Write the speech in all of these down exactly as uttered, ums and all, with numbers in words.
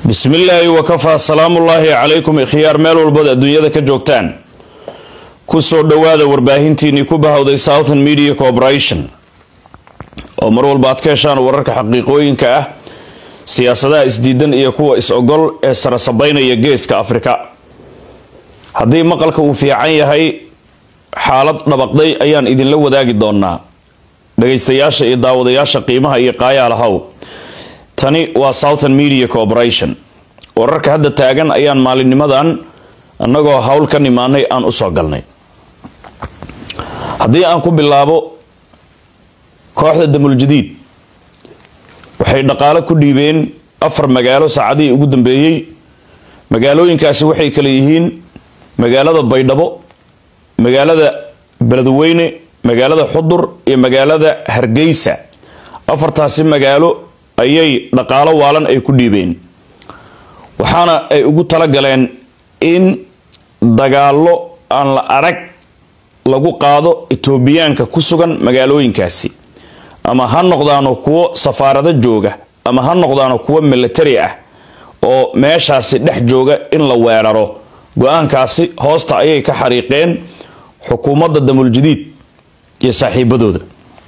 بسم الله وكفى سلام الله عليكم اخيار ميل والبد الدنيا كجوجتان كسو دواده warbaahintiini ku bahawday Southern Media Corporation oo mar walba aad ka heshaan wararka xaqiiqooyinka ah siyaasadaha isdiidan iyo kuwa is ogol ee sarasabaynaya geeska Afrika hadii maqalka uu fiican yahay xaalad dhabaqday ayaan idin la wadaagi doonaa dhageystayaasha iyo daawadayaasha qiimaha iyo qaayalaha tani waa Southern Media Corporation wararka hadda taagan ayaan maalinimadan annagoo hawl ka nimaanay aan u soo galnay haddii aan ku bilaabo kooxda damul jadiid waxay dhaqaale ku dhiibeen afar magaalo saacadii ugu dambeeyay magaalooyinkaasi waxay kala yihiin magaalada Baydhabo magaalada Beledweyne magaalada Xudur iyo magaalada Hargeysa afartaasi magaalo ayay dhaqaale waalan ay ku dhiibeen waxaana ay ugu tala galeen in dagaalo aan la arag lagu qaado Etoobiyaanka ku sugan magaalooyinkaasi ama ha noqdaano kuwa safaarada jooga ama ha noqdaano kuwa military ah oo meeshaasi dhex jooga in la weeraro go'aankaasi hoosta ayay ka xariiqeen xukuumadda damul jadiid iyo saaxiibadooda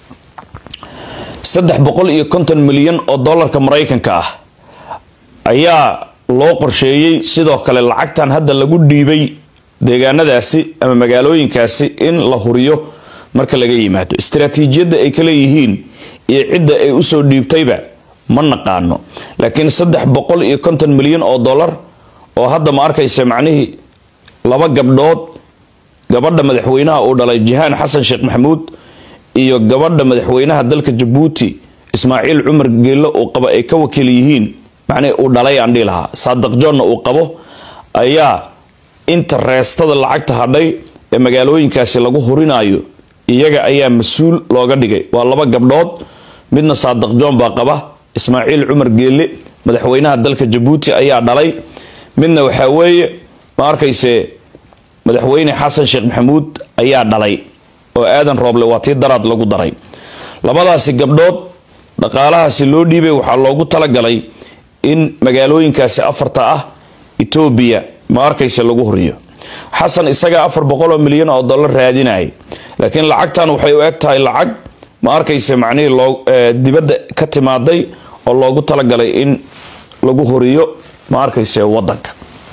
saddex boqol iyo konton milyan oo dollarka Mareykanka ah ayaa loo qorsheeyay sidoo kale lacagtan hadda lagu dhiibay deegaanadaasi ama magaalooyinkaasi in la huriyo marka laga yimaado istiraatiijiyada ay kala yihiin iyo cidda ay u soo dhiibtayba ma naqaano laakiin saddex boqol iyo konton milyan oo dollar oo hadda ma arkaysa macnaheedu laba gabdhood gabadha madaxweynaha oo dhalay Jihaan Xasan Sheekh Maxamuud iyo gabadha madaxweynaha dalka Djibouti Ismaaciil Umar Geelo oo qaba ay ka wakiil yihiin macnaheedu uu dhalay aan dhilaha Saadaq Joonna uu qabo ayaa inta reestada lacagta hadhay ee magaalooyinkaasi lagu hurinayo iyaga ayaa mas'uul looga dhigay waa laba gabdhood midna Saadaq Joon baa qaba Ismaaciil Umar Geele madaxweynaha dalka Djibouti ayaa dhalay midna waxa weeye ma arkayse madaxweyne Xasan Sheekh Maxamuud ayaa dhalay oo aadan rooble waa tii daraad lagu daray labadaasi gabdhood dhaqaalahaasi loo dhiibay waxa loogu tala galay in magaalooyinkaasi afarta ah Ethiopia ma arkayse lagu huriyo Xasan isaga afar boqol oo milyan oo dollar raadinay laakiin lacagtan waxay u egtahay lacag ma arkayse macnaheedu loo dibadda ka timaaday oo loogu tala galay in lagu huriyo ma arkayse wadanka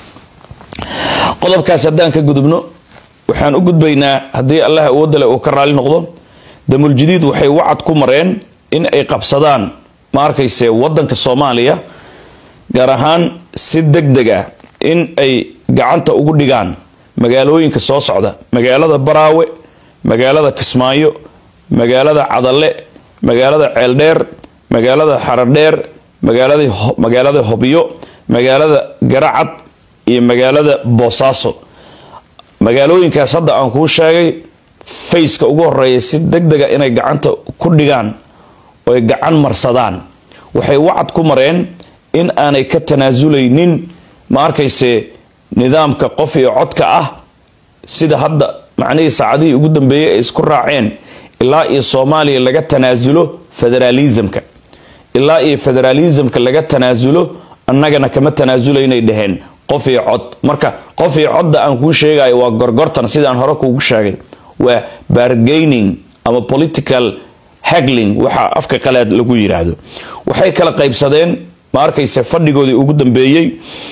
qodobkaas haddaan ka gudubno waxaan u gudbaynaa haddii Allah awood leh oo ka raali noqdo damul jadiid waxay wacad ku mareen in ay qabsadaan ma arkayse wadanka Soomaaliya gaar ahaan si degdeg ah in ay gacanta ugu dhigaan magaalooyinka soo socda magaalada Baraawe magaalada Kismaayo magaalada Cadalle magaalada Ceeldheer magaalada Xaradheer magaalada magaalada Hobyo magaalada Garacad iyo magaalada Boosaaso magaalooyinkaas hadda aan ku sheegay fayska ugu horeeyay si degdeg ah inay gacanta ku dhigaan oo ay gacan marsadaan waxay wacad ku mareen in aanay ka tanaasuleynin ma arkayse nidaamka qof iyo codka ah sida hadda macnaheedu saacadii ugu dambeeyay ay isku raaceen ilaa iyo Soomaaliya laga tanaasulo federalismka ilaa iyo federalismka laga tanaasulo annagana kama tanaasuleynay dhaheen qof iyo cod marka qof iyo codda aan ku sheegay waa gorgortan sida aan hore kuugu sheegay waa bargaining ama political haggling waxa afka qalaad lagu yiraahdo waxay kala qaybsadeen ma arkayse fadhigoodii ugu dambeeyay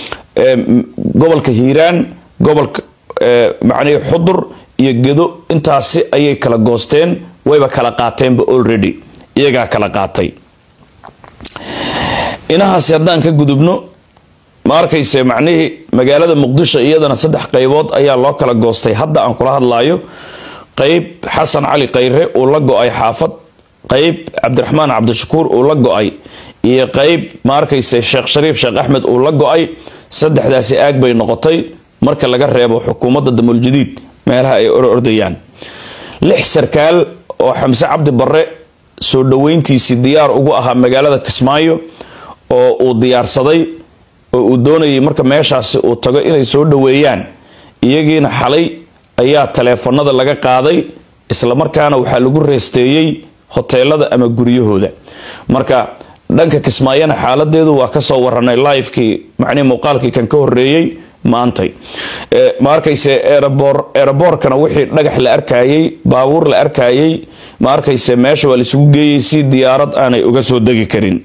gobolka Hiiraan gobolka macnaheedu Xudur iyo Gedo intaasi ayay kala goosteen wayba kala qaateenba already iyaga kala qaatay inahaas haddaan ka gudubno ma arkayse macnaheedu magaalada Muqdisho iyadana saddex qaybood ayaa loo kala goostay hadda aan kula hadlaayo qayb Xasan Cali Qayre oo la go'ay xaafad qayb Cabdiraxmaan Cabdishakuur oo la go'ay iyo qayb ma arkayse Sheekh Shariif Sheekh Axmed oo la go'ay saddexdaasi aag bay noqotay marka laga reebo xukuumadda damul jadiid meelaha ay ordayaan lix sarkaal oo Xamse Cabdi Barre soo dhaweyntiisi diyaar ugu ahaa magaalada Kismaayo oo uu diyaarsaday oo uu doonayay marka meeshaasi uu tago inay soo dhaweeyaan iyagiina xalay ayaa teleefanada laga qaaday isla markaana waxa lagu reesteeyay hoteelada ama guryahooda marka dhanka Kismaayana xaaladeedu waa ka soo waranay live-kii macni muuqaalkii kan ka horeeyay maantay ee ma arkayse airport airport-kana wixii dhagax la arkayay baabuur la arkayay ma arkayse meesha waa la isugu geeyay si diyaarad aanay uga soo dagi karin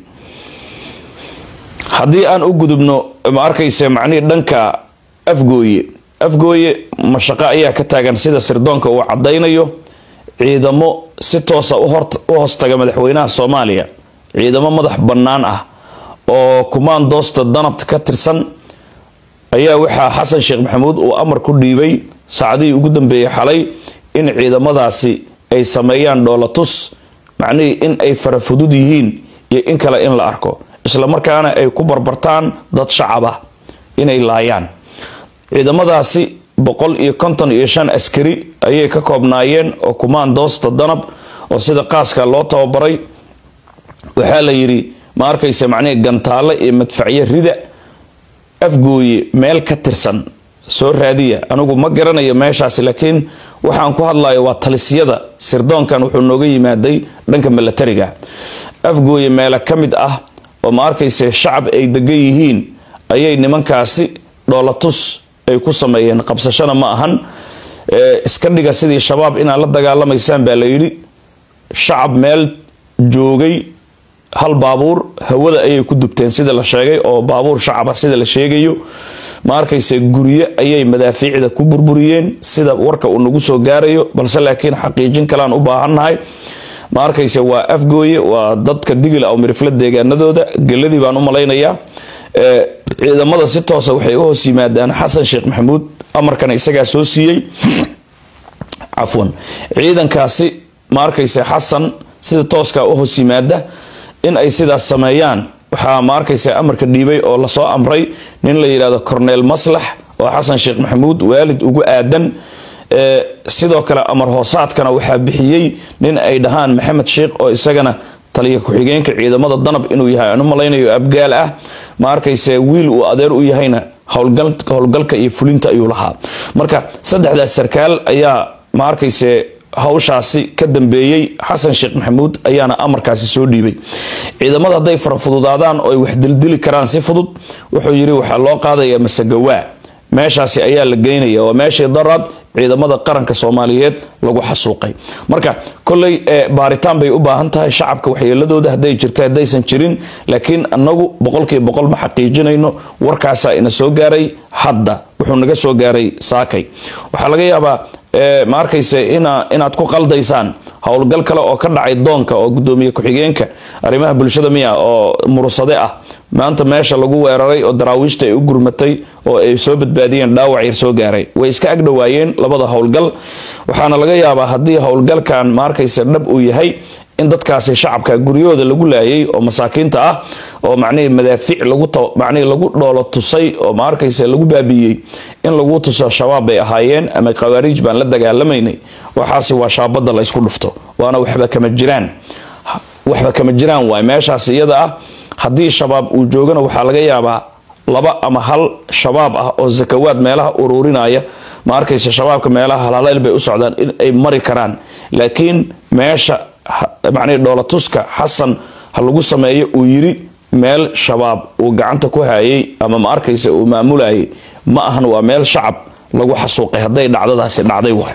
haddii aan u gudubno ma arkayse macni dhanka afgooye afgooye mashaqo ayaa ka taagan sida sirdoonka uu cadaynayo ciidamo si toos ah u hoostaga madaxweynaha Soomaaliya ciidamo madax bannaan ah oo kumaandoosta danabta ka tirsan ayaa waxa Xasan Sheekh Maxamuud uu amar ku dhiibay saacadii ugu dambeeyay xalay in ciidamadaasi ay sameeyaan dhoolatus macni in ay farafudud yihiin iyo in kale in la arko isla markaana ay ku barbartaan dad shacab ah inay laayaan ciidamadaasi boqol iyo konton iyo shan askari ayay ka koobnaayeen oo kumaandoosta danab oo sida qaaska loo tababaray waxa la yiri ma arkaysa macni gantaale iyo madfacyo rida afgooye meel ka tirsan soo raadiya anigu ma garanayo meeshaas laakiin waxaan ku hadlayo waa talisiyada sirdoonkan wuxuu nooga yimaaday dhanka militariga afgooye meel ka mid ah oo ma arkaysa shacab ay degan yihiin ayay nimankaasi dhoolatus ay ku sameeyeen qabsashana ma ahan ee iska dhiga sidii shabaab in la dagaalamaysan baa la yiri shacab meel joogay hal baabuur hawada ayay ku dubteen sida la sheegay oo baabuur shacab sida la sheegayo ma arkayse guriye ayay madaafiicda ku burburiyeen sida warka uu nagu soo gaarayo balse laakiin xaqiijin kalaan u baahanahay ma arkayse waa afgooye waa dadka digil ah oo mirifla deegaanadooda galadii baan u maleynayaa ee ciidamada si toos ah waxay u hoos yimaadaan Xasan Sheekh Maxamuud amarkan isaga soo siiyay afwan ciidankaasi ma arkayse Xasan sida tooska u hoos yimaada in ay sidaas sameeyaan waxa ma arkayse amarka dhiibay oo la soo amray nin la yiraahdo Cornel Maslax oo Xasan Sheekh Maxamuud waalid ugu aadan ee sidoo kale amar hoosaadkana waxa bixiyay nin ay dhahaan Maxamed Sheekh oo isagana taliye ku xigeenka ciidamada danab inuu yahay anu maleynayo abgaal ah ma arkayse wiil uu adeer u yahayna howlgal howlgalka iyo fulinta ayuu lahaa marka saddexdaas sarkaal ayaa ma arkayse hawshaasi ka dambeeyay Xasan Sheekh Maxamuud ayaana amarkaasi soo dhiibay ciidamada haday farafududaadaan oo ay wax dildili karaan si fudud wuxuu yiri waxa loo qaadayaa masagawa meeshaasi ayaa la geynaya oo meeshii darad ciidamada qaranka Soomaaliyeed lagu xasuuqay marka kulay baaritaan bay u baahan tahay shacabka waxyeeladooda haday jirto hadaysan jirin laakiin anagu boqolkiiba boqol ma xaqiijinayno warkaas ina soo gaaray hadda wuxuu naga soo gaaray saakay waxa laga yaabaa ee ma arkayse ina inaad ku qaldaysaan howlgal kale oo ka dhacay doonka oo gudoomiye ku xigeenka arimaha bulshada miya oo murusade ah maanta meesha lagu weeraray oo daraawiishta ay u gurmatay oo ay soo badbaadiyeen dhaawac yar soo gaaray way iska ag dhawaayeen labada howlgal waxaana laga yaabaa hadii howlgalkan ma arkayse dhab uu yahay in dadkaasi shacabka guriyooda lagu laayay oo masaakiinta ah oo macnaheedu madaafiic lagu macnaheedu lagu dhoolo tusay oo ma arkayse lagu baabiyay in lagu tuso shabaab bay ahaayeen ama qawaariij baan la dagaalameynay waxaasi waa shaabada la isku dhufto waana waxba kama jiraan waxba kama jiraan waa meeshaas iyada ah hadii shabaab uu joogana waxa laga yaabaa laba ama hal shabaab ah oo zakawaad meelaha ururinaya ma arkayse shabaabka meelaha halaaleel bay u socdaan in ay mari karaan laakiin meesha macnaheedu dhoolatuska Xasan ha lagu sameeyo uu yiri meel shabaab uu gacanta ku hayay ama ma arkayse uu maamulayay ma ahan waa meel shacab lagu xasuuqay haday dhacdadaasi dhacday wax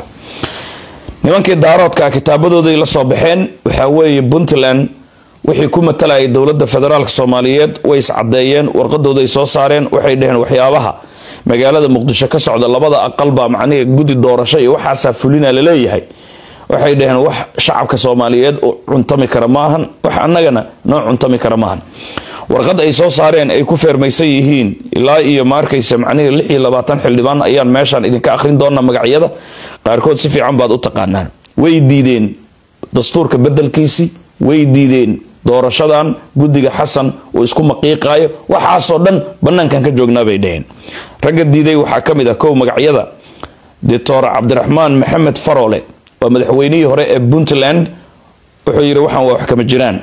nimankii daaroodka kitaabadooda la soo baxeen waxa weeye Puntland wixii ku matalay dawladda federaalka Soomaaliyeed way is cadeeyeen warqadooda ay soo saareen waxay dhaheen waxyaabaha magaalada Muqdisho ka socda labada aqal ba macnaheedu gudi doorasho iyo waxa fulina la leeyahay waxay dhaheen wax shacabka Soomaaliyeed oo cuntami kara maahan wax annagana noo cuntami kara maahan warqad ay soo saareen ay ku feermaysan yihiin ilaa iyo markaysa macnaheedu lix iyo labaatan xildhibaan ayaan meeshan idinka akhrin doona magacyada qaarkood si fiican baad u taqaanaan way diideen dastuurka bedelkiisi way diideen doorashadan gudiga Xasan oo isku maqiiqaayo waxaas oo dhan banaankan ka joognaa bay dhaheen ragga diiday waxa kamid ah koow magacyada Doctor Cabdiraxmaan Maxamed Farole waa madaxweynihii hore ee Puntland wuxuu yiri waxaan wax kama jiraan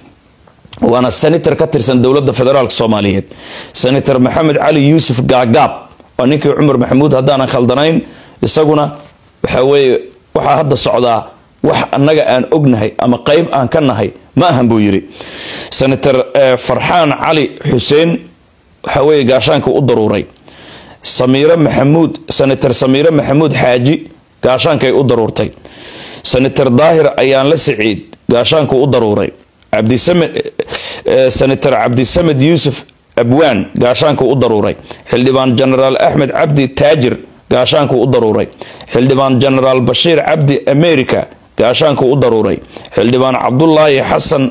وانا سنتر كترسن دولة فدرالك الصومالية سنتر محمد علي يوسف قاقاب ونيكي عمر محمود هدانا خلدنين يساقنا وحاوي وحا هدا السعوداء وح انغا ان اغنهي اما قيب ان كنهي ما أهم بويري سنتر فرحان علي حسين حوي قاشانك ضروري سميرة محمود سنتر سميرة محمود حاجي قاشانك ضرورتي سنتر ظاهر أيان لسعيد قاشانك ضروري عبد السمد سنتر عبد السمد يوسف أبوان قاشانك ضروري حلدبان جنرال أحمد عبدي تاجر قاشانك ضروري حلدبان جنرال بشير عبدي أمريكا قاشانك ضروري حلدبان عبد الله حسن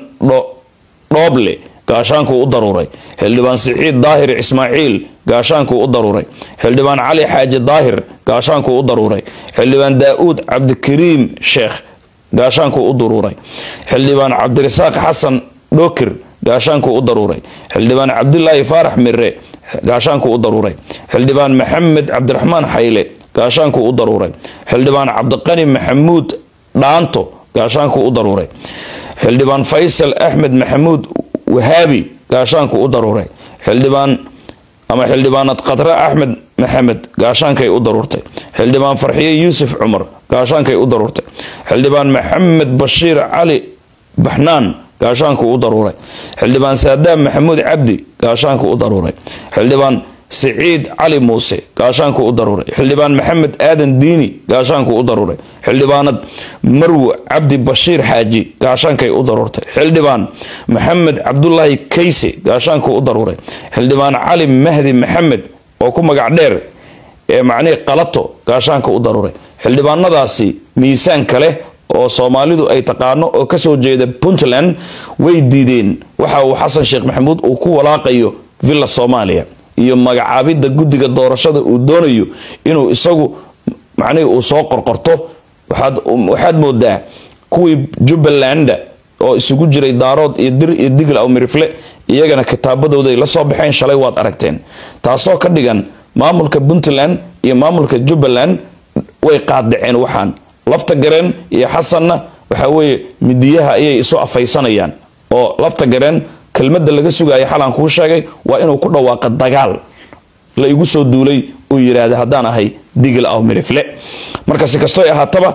روبلي قاشانك ضروري حلدبان سعيد ظاهر إسماعيل قاشانك ضروري حلدبان علي حاج ظاهر قاشانك ضروري حلدبان داود عبد الكريم شيخ قاشانك ضروري حلدبان عبد الرزاق حسن دوكر قاشانك ضروري حلدبان عبد الله فارح مري قاشانك ضروري حلدبان محمد عبد الرحمن حيلي قاشانك ضروري حلدبان عبد القني محمود دانتو قاشانك ضروري حلدبان فيصل أحمد محمود وهابي قاشانك ضروري حلدبان أما حلدبان قطرة أحمد محمد قاشانك ضرورتي حلدبان فرحية يوسف عمر قاشانك ضرورتي حلدبان محمد بشير علي بحنان قاشانك ضروري حلدبان سادام محمود عبدي قاشانك ضروري حلدبان سعيد علي موسى قاشانك ضروري حلدبان محمد آدم ديني قاشانك ضروري حلدبان مرو عبدي بشير حاجي قاشانك ضرورتي حلدبان محمد عبد الله كيسي قاشانك ضروري حلدبان علي مهدي محمد وكما قاعدير معني قلطو قاشانك ضروري حلدبان نضاسي ميسان كله oo Soomaalidu ay taqaano oo ka soo jeeda Puntland way diideen waxa uu Xasan Sheekh Maxamuud uu ku walaaqayo villa Soomaaliya iyo magacaabida guddiga doorashada uu doonayo inuu isagu macnaheedu uu soo qorqorto waxaad waxaad moodaa kuwii Jubbaland oo isugu jiray daarood iyo dir iyo digl aw mirifle iyagana kitaabadooda ay la soo baxeen shalay waad aragteen taasoo ka dhigan maamulka Puntland iyo maamulka Jubbaland way qaadaceen waxaan lafta gareen iyo xasanna waxa weeye midiyaha ayay isu afaysanayaan oo lafta gareen kelmadda laga sugayo xalan ku sheegay waa inuu ku dhawaaqo dagaal la igu soo duulay oo yiraahdo hadaan ahay digil aw mirifle marka si kasto ay ahaataba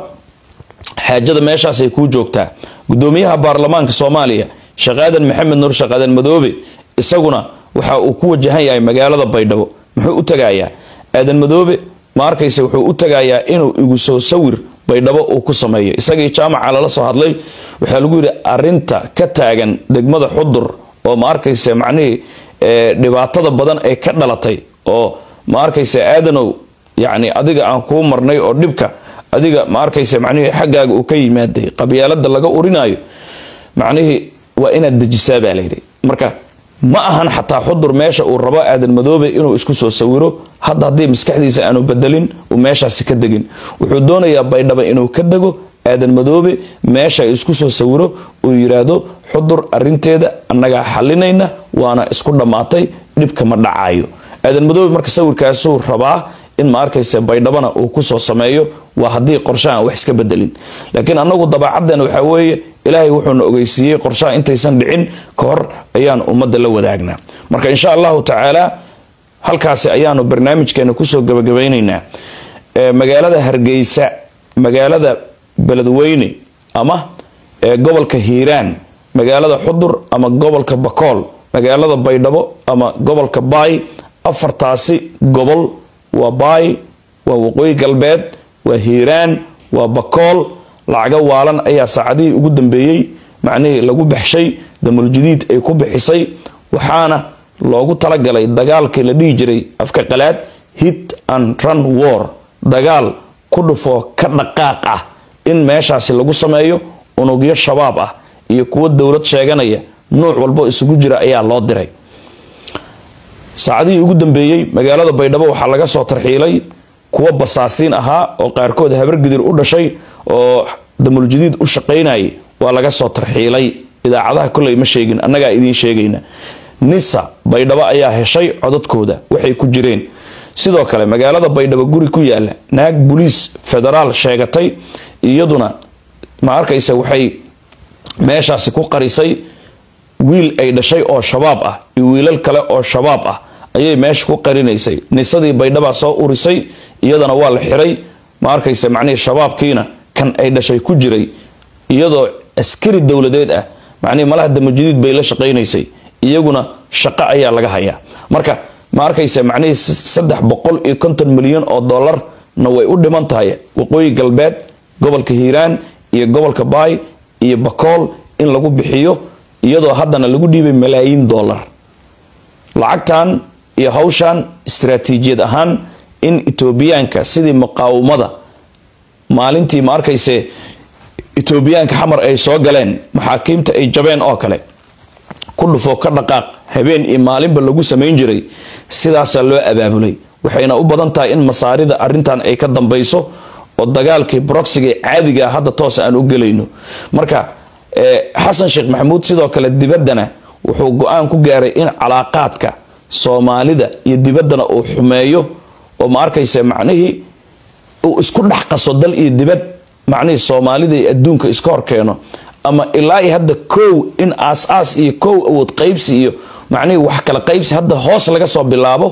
xaajada meeshaas ay ku joogtaa gudoomiyaha baarlamaanka Soomaaliya Shaqaadan Maxamed Nuur Shaqaadan Madoobe isaguna waxa uu ku wajahan yahay magaalada Baydhabo muxuu u tagayaa aadan Madoobe ma arkaysa wuxuu u tagayaa inuu igu soo sawir Baydhabo uu ku sameeyo isagii jaamaca la soo hadlay waxa lagu yiri arinta ka taagan degmada Xudur oo ma arkaysa macnii ee dhibaatada badan ay ka dhalatay oo ma arkaysa aadanow yaani adiga aan ku marnay oo dhibka adiga ma arkaysa macnii xaggaaga uu ka yimaaday qabyaalada laga urinayo macnii waa inaad dejisaa baa leeyahay marka ma ahan xataa Xudur meesha uu rabo aadan Madoobe inuu isku soo sawiro hadda hadii maskaxdiisa aanu bedelin oo meeshaasi ka degin wuxuu doonayaa Baydhabo inuu ka dago aadan Madoobe meesha isku soo sawiro oo yiraahdo Xudur arinteeda annaga xalinayna waana isku dhamaatay dhibka ma dhacayo aadan Madoobe marka sawirkaas uu rabaa in ma arkaysa Baydhabana uu ku soo sameeyo waa hadii qorshahan wax iska bedelin laakiin anagu dabacadan waxa weeye ilaahay wuxuu na ogeysiiyay qorshaha intaysan dhicin ka hor ayaan ummadda la wadaagnaa marka insha Allah ta'ala halkaas ayaanu barnaamijkeena ku soo gabagabaynaynaa ee magaalada Hargeysa magaalada Beledweyne ama ee gobolka Hiiraan magaalada Xudur ama gobolka Bakool magaalada Baydhabo ama gobolka Baay afartaasi gobol waa Baay waa Waqooyi Galbeed waa Hiiraan waa Bakool lacaga waalan ayaa saacadii ugu dambeeyay macnaheedu lagu baxshay damul jadiid ay ku bixisay waxaana loogu talagalay dagaalkii la dhigi jiray afka qalaad hit and run war dagaal ku dhufo ka dhaqaaq ah in meeshaasi lagu sameeyo unugyo shabaab ah iyo kuwa dawlad sheeganaya nooc walba isugu jira ayaa loo diray saacadii ugu dambeeyay magaalada Baydhabo waxa laga soo tarxiilay kuwa basaasiin ahaa oo qaarkood habar gidir u dhashay oo damul jadiid u shaqeynay waa laga soo tarxiilay idaacadaha kulay ma sheegin annaga idin sheegayna nisa Baydhabo ayaa heshay codadkooda waxay ku jireen sidoo kale magaalada Baydhabo guri ku yaala naag police federaal sheegatay iyaduna ma arkaysa waxay meeshaasi ku qarisay wiil ay dhashay oo shabaab ah iyo wiilal kale oo shabaab ah ayay meesha ku qarinaysay nisadii Baydhabo soo urisay iyadana waa la xiray ma arkaysa macnaheedu shabaabkiina kan ay dhashay ku jiray iyadoo askari dawladeed ah macnii malaha damujadiid bay la shaqeynaysay iyaguna shaqo ayaa laga hayaa marka ma arkaysa macnii saddex boqol iyo konton milyan oo dollar na way u dhiman tahay waqooyi galbeed gobolka Hiiraan iyo gobolka Baay iyo Bakool in lagu bixiyo iyadoo haddana lagu dhiibay malaayiin dollar lacagtan iyo hawshan istiraatiijiyad ahaan in Etoobiyaanka sidii muqaawamada maalintii ma arkaysa Etoobiyaanka xamar ay soo galeen maxaakiimta ay jabeen oo kale ku dhufo ka dhaqaaq habeen iyo maalinba lagu sameyn jiray sidaas loo abaabulay waxayna u badan tahay in masaarida arintan ay ka dambayso oo dagaalkii proxy caadiga hadda toos aan u galayno marka Xasan Sheekh Maxamuud sidoo kale dibaddana wuxuu go'aan ku gaaray in calaaqaadka Soomaalida iyo dibaddana uu xumeeyo oo ma arkaysa macnaheedu uu isku dhaxqaso dal iyo dibad macnaheedu Soomaalida iyo adduunka iska hor keeno ama ilaa hadda koow in aas-aas iyo koow awood qaybsi iyo macnaheedu wax kala qaybsi hadda hoos laga soo bilaabo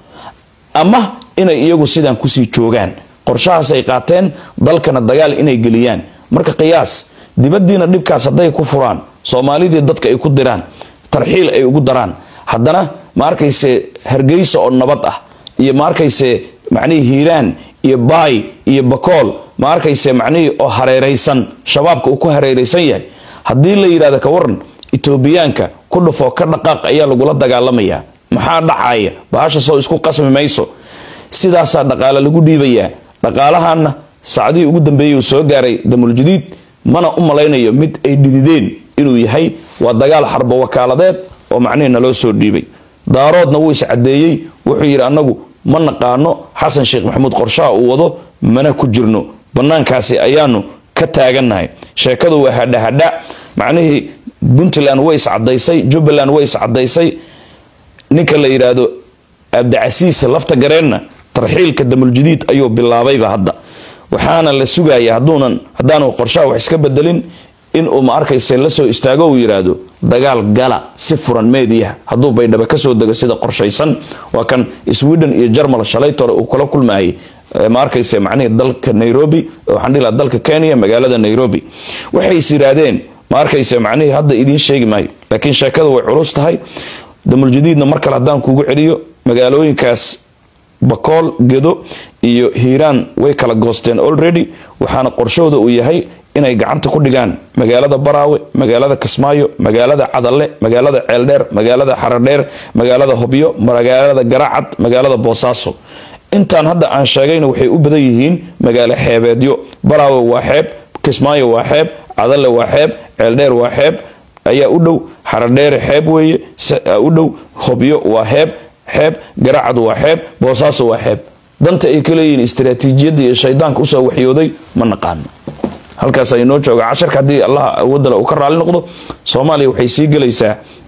ama inay iyagu sidaan ku sii joogaan qorshahaas ay qaateen dalkana dagaal inay geliyaan marka qiyaas dibadiina dhibkaas haday ku furaan Soomaalida dadka ay ku diraan tarxiil ay ugu daraan haddana ma arkayse Hargeysa oo nabad ah iyo ma arkayse macnaheedu Hiiraan iyo Baay iyo Bakool ma arkayse macnaheedu oo hareereysan shabaabka uu ku hareereysan yahay hadii la yiraahdo ka waran Etoobiyaanka ku dhufo ka dhaqaaq ayaa lagu la dagaalamaya maxaa dhacaya baasha soo isku qasmi mayso sidaas dhaqaale lagu dhiibaya dhaqaalahana saacadii ugu dambeeyay soo gaaray damul-jadiid mana u malaynayo mid ay dhidideen inuu yahay waa dagaal xarbo wakaaladeed oo macnaheedu loo soo dhiibay daaroodna wuu is cadeeyay wuxuu yiri anagu ma naqaano Xasan Sheekh Maxamuud qorshaha uu wado mana ku jirno banaankaasi ayaanu ka taaganahay sheekadu waa hadha hadha macnaheedu Puntland way is cadeysay Jubbaland way is cadeysay ninka la yiraahdo Abdicasiis lafta gareena tarxiilka damul-jadiid ayuu bilaabayba hadda waxaana la sugayaa haduunan hadaanu qorshaha wax iska bedelin in uu ma arkaysa la soo istaago uu yiraahdo dagaal gala si furan meediyaha haduu baydhaba ka soo dago sida qorshaysan waa kan Sweden iyo Jarmal shalay tore uu kala kulmaayay ma arkaysa macnaheedu dalka Nairobi waxaan dhilaa dalka Kenya magaalada Nairobi waxay siraadeen ma arkaysa macnaheedu hadda idin sheegi maayo laakiin sheekadu way culus tahay damul-jadiidna mar kale hadaan kugu celiyo magaalooyinkaas Bakool Gedo iyo Hiiraan way kala goosteen already waxaana qorshooda uu yahay inay gacanta ku dhigaan magaalada Baraawe magaalada Kismaayo magaalada Cadalle magaalada Ceeldheer magaalada Xaradheer magaalada Hobyo magaalada Garacad magaalada Boosaaso intaan hadda aan sheegayna waxay u badan yihiin magaalo xeebeedyo Baraawe waa xeeb Kismaayo waa xeeb Cadalle waa xeeb Ceeldheer waa xeeb ayaa u dhow Xaradheer xeeb weeye u dhow Hobyo waa xeeb xeeb Garacad waa xeeb Boosaaso waa xeeb danta ay kala yihiin istiraatiijiyada iyo shaydaanka u soo waxyooday ma naqaan halkaas ay noo jooga casharka hadii Allah wadala uu ka raali noqdo Soomaaliya waxay sii galaysaa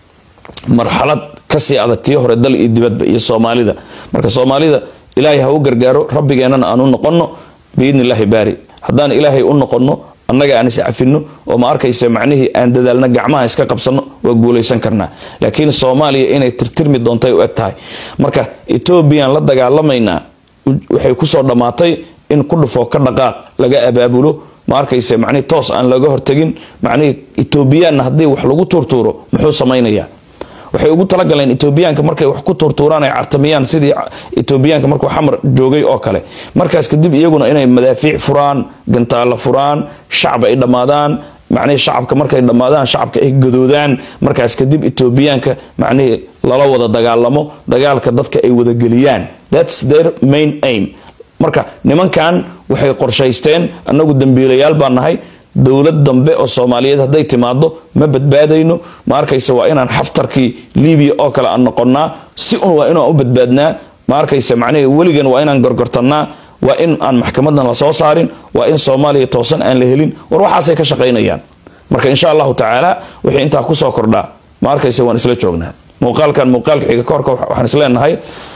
marxalad ka sii adag tii hore dal iyo dibadba iyo Soomaalida marka Soomaalida Ilaahay ha u gargaaro rabbigeenana aanu noqono biidnillaahi baari hadaan Ilaahay u noqono annaga aan is afino oo ma arkaysa macnaheedu aan dadaalna gacmaha iska qabsano waa guuleysan karnaa laakiin Soomaaliya inay tirtirmi doontay u egtahay marka Ethiopia la dagaalamayna waxay ku soo dhamaatay in ku dhufo ka dhaqaaq laga abaabulo ma arkaysa macnaheedu toos aan laga hortagin macnaheedu Ethiopia hadii wax lagu turturo muxuu sameeynaya waxay ugu tala galeen Ethiopiaanka markay wax ku turturaan ay cartamiyaan sidii Ethiopiaanka markuu xamar joogay oo kale markaas kadib iyaguna inay madaafiic furaan gantaalo furaan shacab ay dhamaadaan macnaheedu shacabka markay dhamaadaan shacabka ay gadoodaan markaas kadib Ethiopiaanka macnaheedu lala wada dagaalamo dagaalka dadka ay wada galiyaan that's their main aim marka nimankan waxay qorshaysteen anagu dambiilayaal baan nahay dawlad dambe oo Soomaaliyeed haday timaado ma badbaadayno ma arkaysa waa inaan xaftarkii Liibiya oo kale aan noqonnaa si un waa inaan u badbaadnaa ma arkaysa macnaheedu waligan waa inaan gorgortanaa waa in aan maxkamadan la soo saarin waa in Soomaaliya toosan aan la helin war waxaas ay ka shaqeynayaan marka insha Allah taala wixii inta ku soo kordha ma arkaysa waan isla joognaa muuqaalkan muuqaalka xiga korka waxaan isleenahay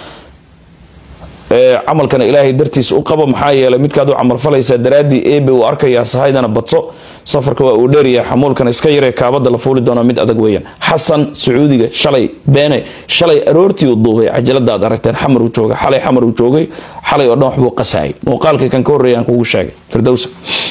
camalkana Ilaahay dartiis u qabo maxaa yeelay midkaad u camal falaysa daraadi eebe uu arkaya sahaydana badso safarka waa uu dheeriyaa xamuulkan iska yaree kaabada la fuuli doona mid adag weeyaan Xasan Sacuudiga shalay beene shalay aroortii u duubay cajalada aad aragteen xamar uu jooga xalay xamar uu joogay xalay oo dhan wax buu qasay muuqaalka kan ka horeeyaan kugu sheegay Firdawsa